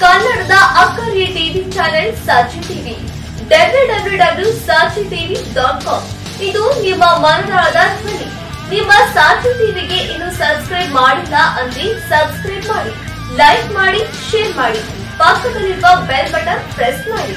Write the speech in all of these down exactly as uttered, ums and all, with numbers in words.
ಕನ್ನಡದ ಅಕ್ಕರೆ TV channel Sakshi TV W W W Sakshi TV dot com ಇದು ನಿಮ್ಮ ಮನದಾಳದ ಧ್ವನಿ. ನಿಮ್ಮ ಸಾಕ್ಷಿ ಟಿವಿಗೆ ಇನ್ನು ಸಬ್ಸ್ಕ್ರೈಬ್ ಮಾಡಿಲ್ಲ ಅಂದ್ರೆ ಸಬ್ಸ್ಕ್ರೈಬ್ ಮಾಡಿ, ಲೈಕ್ ಮಾಡಿ, ಶೇರ್ ಮಾಡಿ, ಪಕ್ಕದಲ್ಲಿರುವ ಬೆಲ್ ಬಟನ್ ಪ್ರೆಸ್ ಮಾಡಿ.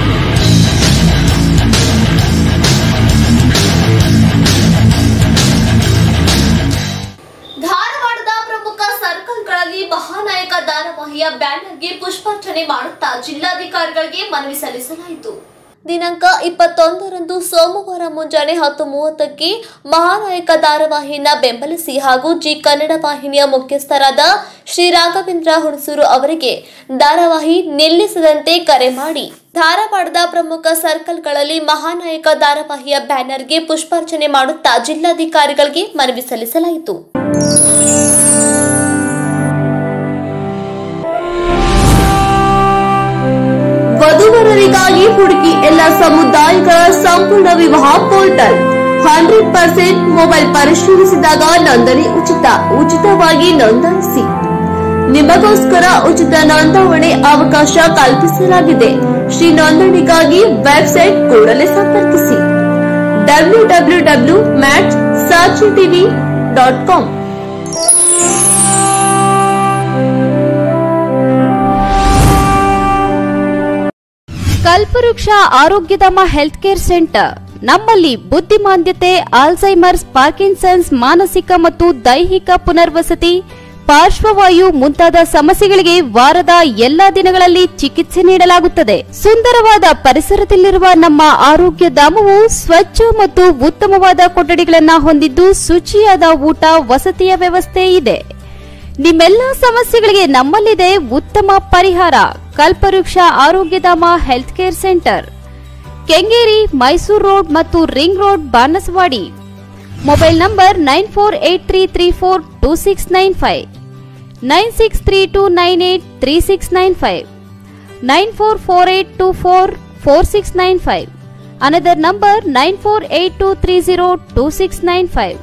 ಧಾರವಾಡದ ಪ್ರಮುಖ ಸರ್ಕಲ್ಗಳಲ್ಲಿ ಮಹಾನಾಯಕ ಧಾರಾವಾಹಿಯ ಬ್ಯಾನರ್ಗೆ ಪುಷ್ಪಾರ್ಚನೆ ಮಾಡುತ್ತಾ ಜಿಲ್ಲಾಧಿಕಾರಿಗಳಿಗೆ ಮನವಿ ಸಲ್ಲಿಸಲಾಯಿತು. ದಿನಾಂಕ ಇಪ್ಪತ್ತೊಂದರಂದು ಸೋಮವಾರ ಮುಂಜಾನೆ ಹತ್ತು ಮೂವತ್ತಕ್ಕೆ ಮಹಾನಾಯಕ ಧಾರಾವಾಹಿಯನ್ನ ಬೆಂಬಲಿಸಿ ಹಾಗೂ ಜಿ ಕನ್ನಡ ವಾಹಿನಿಯ ಮುಖ್ಯಸ್ಥರಾದ ಶ್ರೀ ರಾಘವೇಂದ್ರ ಹುಣಸೂರು ಅವರಿಗೆ ಧಾರಾವಾಹಿ ನಿಲ್ಲಿಸದಂತೆ ಕರೆ ಮಾಡಿ ಧಾರವಾಡದ ಪ್ರಮುಖ ಸರ್ಕಲ್ಗಳಲ್ಲಿ ಮಹಾನಾಯಕ ಧಾರಾವಾಹಿಯ ಬ್ಯಾನರ್ಗೆ ಪುಷ್ಪಾರ್ಚನೆ ಮಾಡುತ್ತಾ ಜಿಲ್ಲಾಧಿಕಾರಿಗಳಿಗೆ ಮನವಿ ಸಲ್ಲಿಸಲಾಯಿತು. ವಧುವರರಿಗಾಗಿ ಹುಡುಕಿ ಎಲ್ಲ ಸಮುದಾಯಗಳ ಸಂಪೂರ್ಣ ವಿವಾಹ ಪೋರ್ಟಲ್. ಹಂಡ್ರೆಡ್ ಪರ್ಸೆಂಟ್ ಮೊಬೈಲ್ ಪರಿಶೀಲಿಸಿದಾಗ ನೋಂದಣಿ ಉಚಿತ. ಉಚಿತವಾಗಿ ನೋಂದಾಯಿಸಿ. ನಿಮಗೋಸ್ಕರ ಉಚಿತ ನೋಂದಾವಣೆ ಅವಕಾಶ ಕಲ್ಪಿಸಲಾಗಿದೆ. ಶ್ರೀ ನೋಂದಣಿಗಾಗಿ ವೆಬ್ಸೈಟ್ ಕೂಡಲೇ ಸಂಪರ್ಕಿಸಿ W W W match Sakshi TV dot com. Kalpavriksha Arogyadhama health care centre. ನಮ್ಮಲ್ಲಿ ಬುದ್ಧಿಮಾಂದ್ಯತೆ, ಆಲ್ಝೈಮರ್ಸ್, ಪಾರ್ಕಿನ್ಸನ್ಸ್, ಮಾನಸಿಕ ಮತ್ತು ದೈಹಿಕ ಪುನರ್ವಸತಿ, ಪಾರ್ಶ್ವವಾಯು ಮುಂತಾದ ಸಮಸ್ಯೆಗಳಿಗೆ ವಾರದ ಎಲ್ಲಾ ದಿನಗಳಲ್ಲಿ ಚಿಕಿತ್ಸೆ ನೀಡಲಾಗುತ್ತದೆ. ಸುಂದರವಾದ ಪರಿಸರದಲ್ಲಿರುವ ನಮ್ಮ ಆರೋಗ್ಯ ಧಾಮವು ಸ್ವಚ್ಛ ಮತ್ತು ಉತ್ತಮವಾದ ಕೊಠಡಿಗಳನ್ನು ಹೊಂದಿದ್ದು ಶುಚಿಯಾದ ಊಟ, ವಸತಿಯ ವ್ಯವಸ್ಥೆ ಇದೆ. ನಿಮ್ಮೆಲ್ಲ ಸಮಸ್ಯೆಗಳಿಗೆ ನಮ್ಮಲ್ಲಿದೆ ಉತ್ತಮ ಪರಿಹಾರ. Kalpavriksha Arogyadhama health care centre, Kengeri, Mysuru road ಮತ್ತು ring road, Banaswadi. Mobile number nine four eight three three four two six nine five, nine six three two nine eight three six nine five, nine four four eight two four four six nine five. Another number nine four eight two three zero two six nine five.